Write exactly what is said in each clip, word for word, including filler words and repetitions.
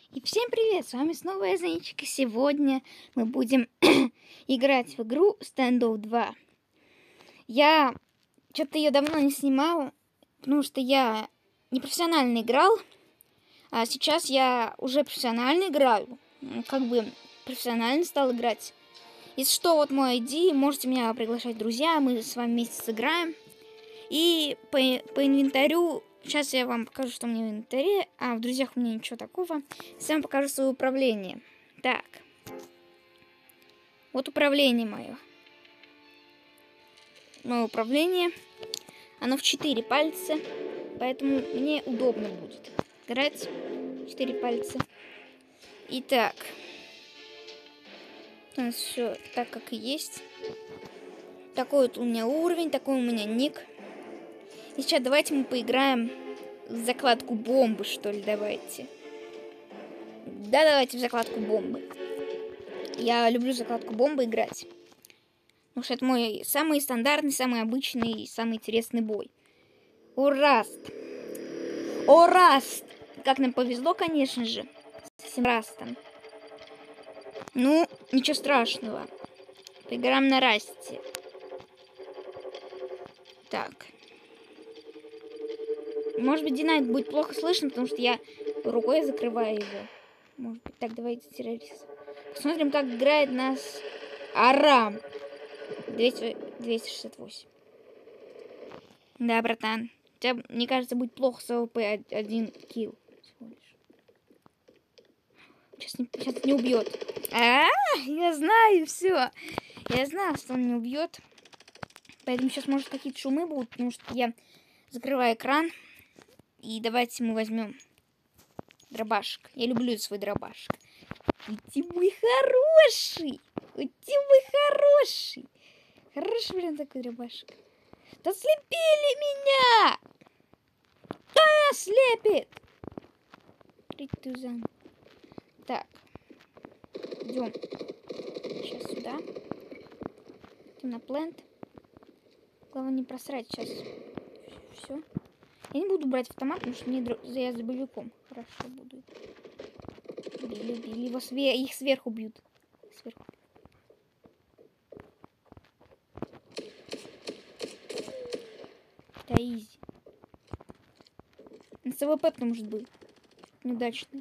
И всем привет, с вами снова я, Занечка. Сегодня мы будем играть в игру Standoff два. Я что-то ее давно не снимала, потому что я не профессионально играл, а сейчас я уже профессионально играю, как бы профессионально стал играть. Если что, вот мой ай ди, можете меня приглашать в друзья, мы с вами вместе сыграем. И по, по инвентарю, сейчас я вам покажу, что у меня в инвентаре, а в друзьях у меня ничего такого. Сейчас вам покажу свое управление. Так, вот управление мое. Мое управление, оно в четыре пальца, поэтому мне удобно будет играть в четыре пальца. Итак, у нас все так, как и есть. Такой вот у меня уровень, такой у меня ник. И сейчас давайте мы поиграем в закладку бомбы, что ли, давайте. Да, давайте в закладку бомбы. Я люблю закладку бомбы играть. Потому что это мой самый стандартный, самый обычный и самый интересный бой. Ураст! О, Раст! Как нам повезло, конечно же, с этим Растом. Ну, ничего страшного. Поиграем на Расте. Так. Может быть, Динайт будет плохо слышно, потому что я рукой закрываю его. Может быть, так, давайте террорист. Посмотрим, как играет нас Арам. двести, двести шестьдесят восемь. Да, братан. У тебя, мне кажется, будет плохо с АВП один килл. Сейчас не, сейчас не убьет. А, -а, а, я знаю, все. Я знал, что он не убьет. Поэтому сейчас, может, какие-то шумы будут, потому что я закрываю экран. И давайте мы возьмем дробашек. Я люблю свой дробашек. Иди мой хороший! Иди мой хороший! Хороший, блин, такой дробашек. Да слепили меня! Да, слепит! Ритузан. Так. Идем. Сейчас сюда. Идем на плент. Главное не просрать сейчас. Все. Я не буду брать автомат, потому что мне я за боевиком хорошо буду. Били, били. Его све... Их сверху бьют. Сверху. Да изи. На СВП, потому что был. Неудачный.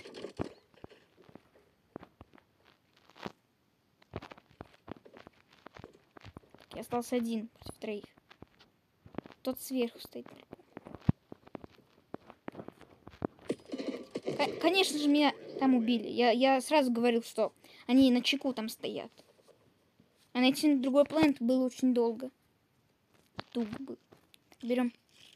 Я остался один против троих. Тот сверху стоит. Конечно же, меня там убили. Я, я сразу говорил, что они на чеку там стоят. А найти на другой планет было очень долго. Туго было. Берем.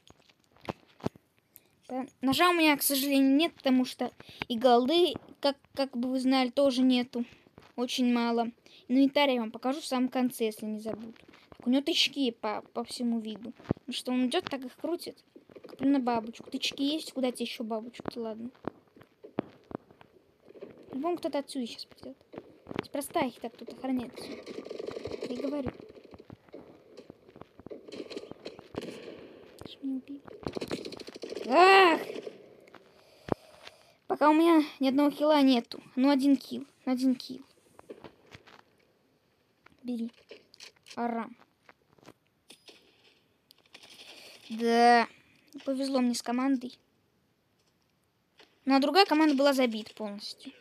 Ножа у меня, к сожалению, нет, потому что и голды, как, как бы вы знали, тоже нету. Очень мало. Инвентарь я вам покажу в самом конце, если не забуду. Так, у него тычки по, по всему виду. Потому что он идет, так их крутит. Как на бабочку. Тычки есть, куда тебе еще бабочку-то, ладно. По-моему, кто-то отсюда сейчас придет. Просто их так тут охраняет. Я и говорю. Не убили. Ах! Пока у меня ни одного килла нету. Ну, один килл. Один килл. Бери. Арам. Да. Повезло мне с командой. Ну, а другая команда была забита полностью.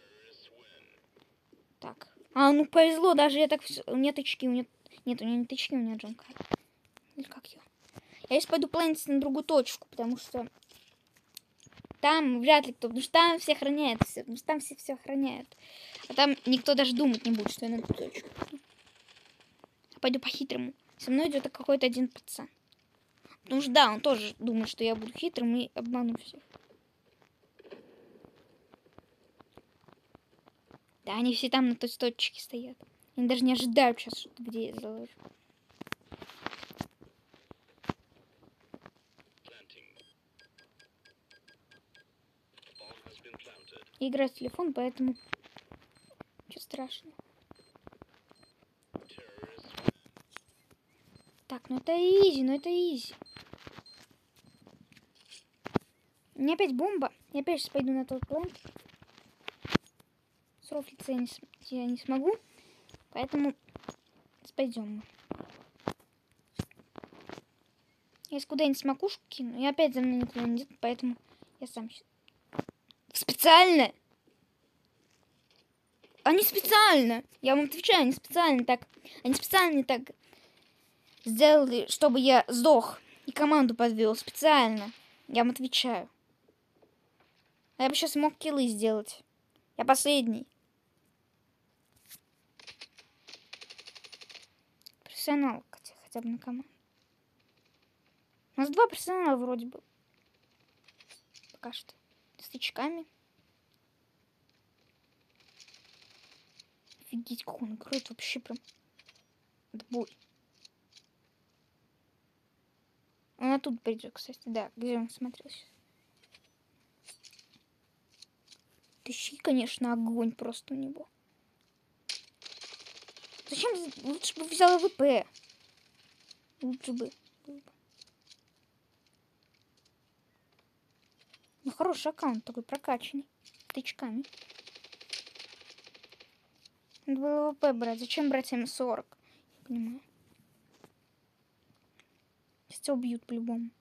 Так. А, ну повезло, даже я так... У меня тычки, у меня... Нет, у меня не тычки, у меня джамка. Или как его? Я сейчас пойду планиться на другую точку, потому что... Там вряд ли кто... Потому что там все охраняют все. Потому что там все все охраняют. А там никто даже думать не будет, что я на эту точку. Я пойду по-хитрому. Со мной идет какой-то один пацан. Потому что да, он тоже думает, что я буду хитрым и обману всех. Да, они все там на той точке стоят. Они даже не ожидают сейчас, где я заложу. Я играю в телефон, поэтому ничего страшного. Так, ну это изи, ну это изи. У меня опять бомба. Я опять сейчас пойду на тот план. Срофлиться я не, я не смогу. Поэтому пойдем. Если куда-нибудь с макушку кину, и опять за мной никто не идет, поэтому я сам сейчас. Специально! Они специально! Я вам отвечаю, они специально так. Они специально так сделали, чтобы я сдох и команду подвел. Специально. Я вам отвечаю. А я бы сейчас мог киллы сделать. Я последний. Профессионал хотя, хотя бы на команду. У нас два профессионала вроде бы. Пока что. С тычками. Офигеть, как он играет вообще прям. Отбой. Он оттуда придет, кстати. Да, где он смотрел сейчас. Тыщи, конечно, огонь просто у него. Зачем? Лучше бы взял АВП. Лучше бы. Ну, хороший аккаунт такой прокачанный. Тычками. Надо было АВП брать. Зачем брать эм сорок? Не понимаю. Сейчас тебя убьют по-любому.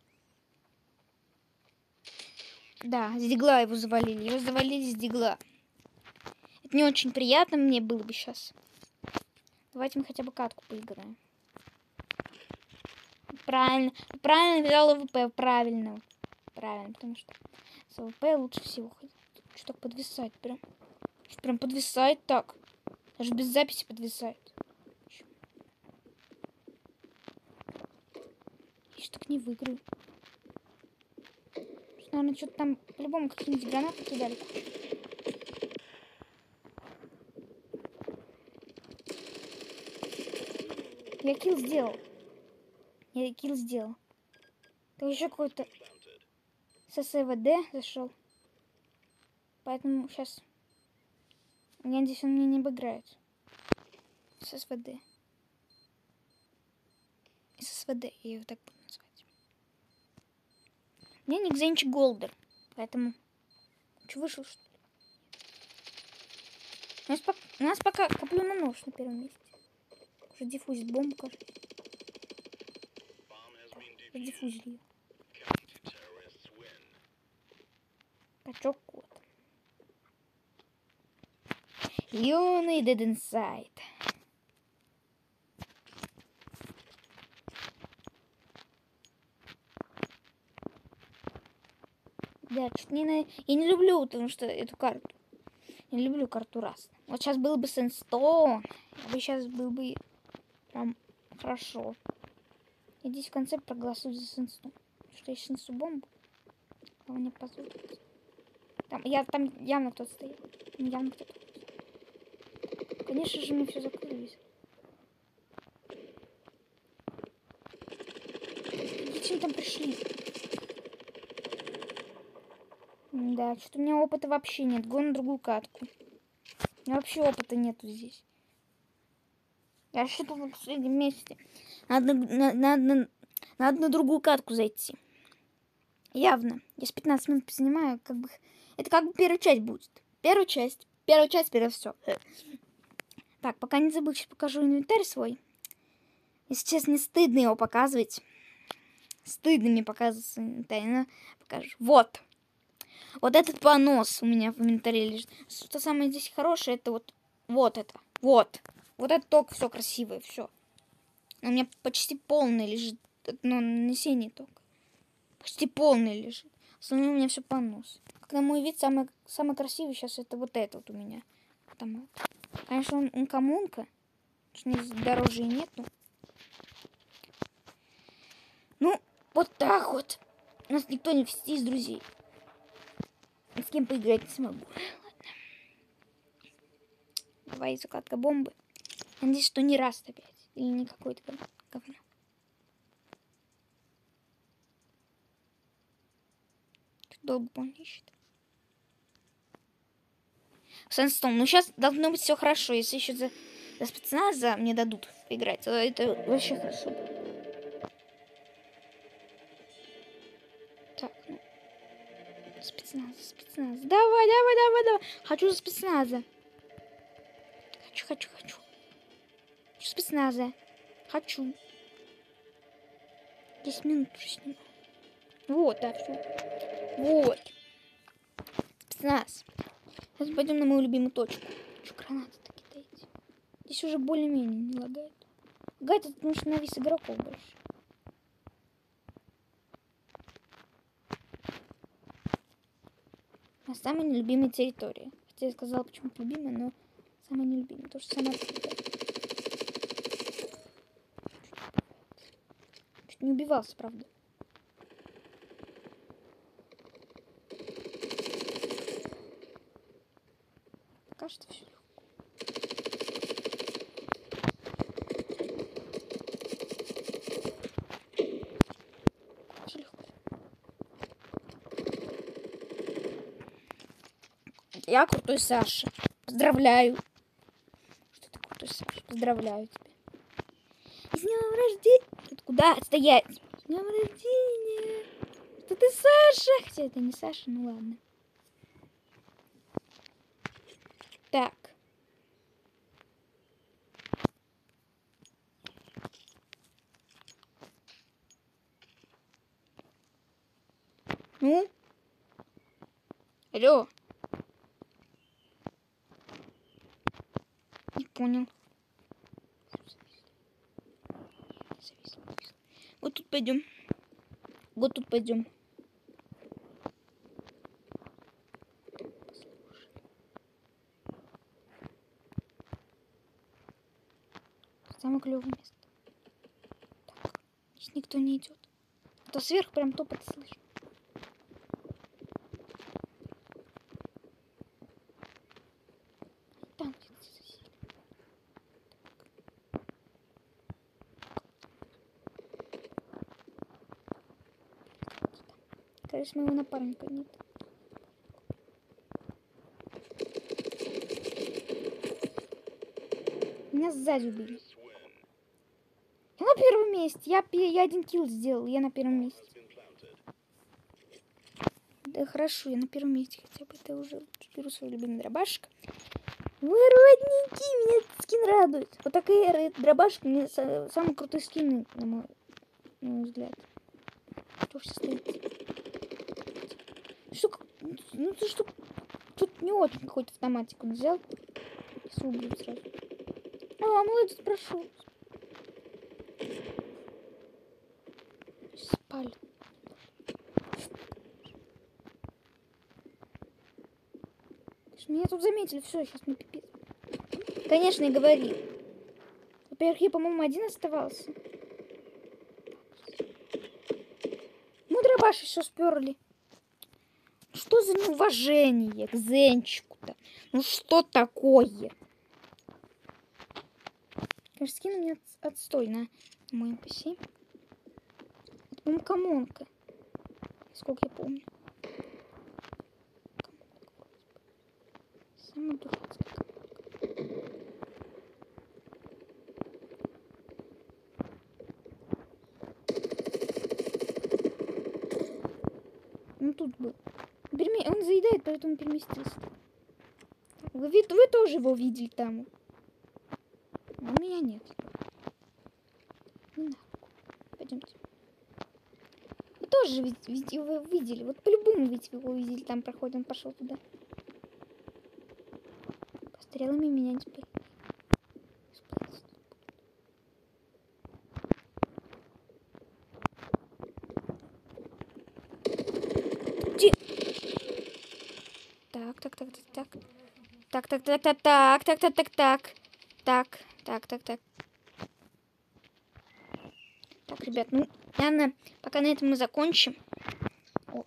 Да, с дигла его завалили. Его завалили с дигла. Это не очень приятно мне было бы сейчас. Давайте мы хотя бы катку поиграем. Правильно. Правильно взял АВП. Правильно. Правильно, потому что с АВП лучше всего ходить. Что так подвисает прям. Что прям подвисает так. Даже без записи подвисает. Я что так не выиграю. Наверное, что-то там по-любому какие-нибудь гранаты кидали. Я килл сделал. Я килл сделал. Так еще какой-то с СВД зашел. Поэтому сейчас... Я надеюсь, он меня не обыграет. С СВД. С СВД, я его так буду называть. У меня ник Зенчик Голдер. Поэтому... Че, вышел, что ли? У нас, пока... У нас пока коплю на нож на первом месте. Уже диффузит бомбу, кажется. Так, диффузили ее. Качок кот. Юный Dead Inside. Да, чуть не на... Я не люблю, потому что эту карту. Не люблю карту раз. Вот сейчас был бы Сэндстоун. Я бы сейчас был бы прям хорошо. И здесь в конце проголосую за Сэндстоун. Что я сейчас несу бомбу. Кого не позволит. Там, я, там явно кто-то стоит. Там явно кто-то. Конечно же, мне все закрылись. Зачем там пришли? Да, что-то у меня опыта вообще нет. Го на другую катку. У меня вообще опыта нету здесь. Я что-то в последнем месяце. Надо, на, надо, надо на другую катку зайти. Явно. Я с пятнадцать минут поснимаю, как бы... Это как бы первая часть будет. Первая часть. Первая часть, первое все. Так, пока не забыл, сейчас покажу инвентарь свой. Если честно, не стыдно его показывать. Стыдно мне показывать инвентарь. Но покажу. Вот. Вот этот понос у меня в инвентаре лежит. Что самое здесь хорошее, это вот, вот это. Вот. Вот это только все красивое, все. У меня почти полный лежит. Ну, нанесение только. Почти полный лежит. Остальное у меня все понос. Как на мой вид, самый, самый красивый сейчас это вот это вот у меня. Автомат. Конечно, он, он коммунка. Дороже и нету. Ну, вот так вот. У нас никто не вести из друзей. С кем поиграть не смогу. Ладно. Давай закладка бомбы. Надеюсь, что не раз опять. Или не какой-то говно. Долго он ищет. Сэндстоун. Ну, сейчас должно быть все хорошо. Если еще за, за спецназа мне дадут поиграть, то это вообще хорошо. Так, ну. Спецназ, спецназ. Давай, давай, давай, давай. Хочу за спецназа. хочу, хочу. Спецназа. Хочу. десять минут уже снимаю. Вот, да, все. Вот. Спецназ. Сейчас пойдем на мою любимую точку. Что гранаты-то кидаете? Здесь уже более-менее не лагает. Лагает это потому что на весь игроков больше. А самая нелюбимая территория. Хотя я сказала, почему-то любимая, но самая нелюбимая. Потому что сама чуть не убивался, правда. Пока что все легко. Все легко. Я крутой Саша. Поздравляю. Что ты крутой Саша? Поздравляю тебя. С днем рождения. Куда стоять? С днем рождения. Что ты Саша? Хотя это не Саша, ну ладно. Так. Ну? Алло. Не понял. Вот тут пойдем. Вот тут пойдем. Самое клевое место. Так, здесь никто не идет. А то сверху прям топот слышно. Там где-то засели. Кажется, моего напарника нет. Меня сзади убили. Я на первом месте. Я, я один килл сделал. Я на первом месте. Да хорошо, я на первом месте. Хотя бы это уже беру свой любимый дробашек. Вы, родненькие, меня этот скин радует. Вот такая дробашка мне самый крутой скин, на мой, на мой взгляд. Что все стоит? Что, ну ты что? Тут не очень какой-то автоматик он взял. И субил сразу. А, молодец, прошел. Спали. Меня тут заметили, все, сейчас мне пипец. Конечно, и говори. Во-первых, я, по-моему, один оставался. Ну, дробаши все сперли. Что за неуважение к Зенчику-то? Ну, что такое? Конечно, скину мне от, отстой на мой эн пи си. Это, по-моему, комонка. Сколько я помню. Самая дурацкая комонка. Ну, тут был. Он заедает, поэтому переместился. Вы, вы тоже его видели там. А у меня нет. Не надо. Пойдемте. Вы тоже ведь, ведь его видели. Вот по-любому ведь его видели. Там проходит, он пошел туда. По стрелами меня не спали. Так, так, так, так, так. Так, так, так, так, так, так, так, так, так. Так, так, так, так. Так, ребят, ну, наверное, пока на этом мы закончим. О.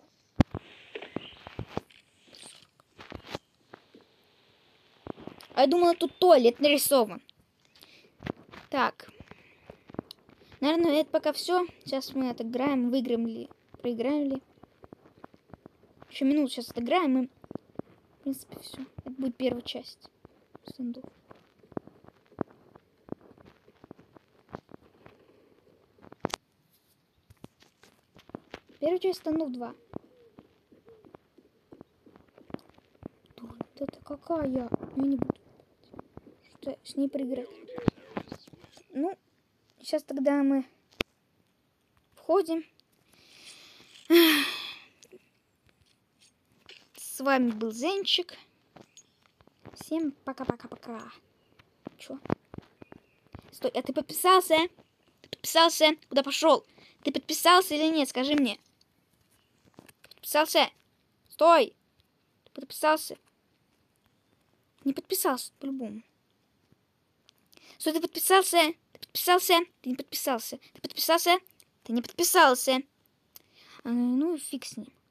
А я думала, тут туалет нарисован. Так. Наверное, это пока все. Сейчас мы отыграем, выиграем ли, проиграем ли. Еще минут сейчас отыграем и, в принципе, все. Это будет первая часть стендов. Первая часть стендов два. Это какая? Я не буду. как-то с ней поиграть. Ну, сейчас тогда мы входим. С вами был Зенчик. Всем пока-пока-пока. Чё? Стой, а ты подписался? Ты подписался? Куда пошел? Ты подписался или нет? Скажи мне. Подписался? Стой! Ты подписался? Не подписался, по-любому. Стой, ты подписался? Ты подписался? Ты не подписался. Ты подписался? Ты не подписался. А, ну, фиг с ним.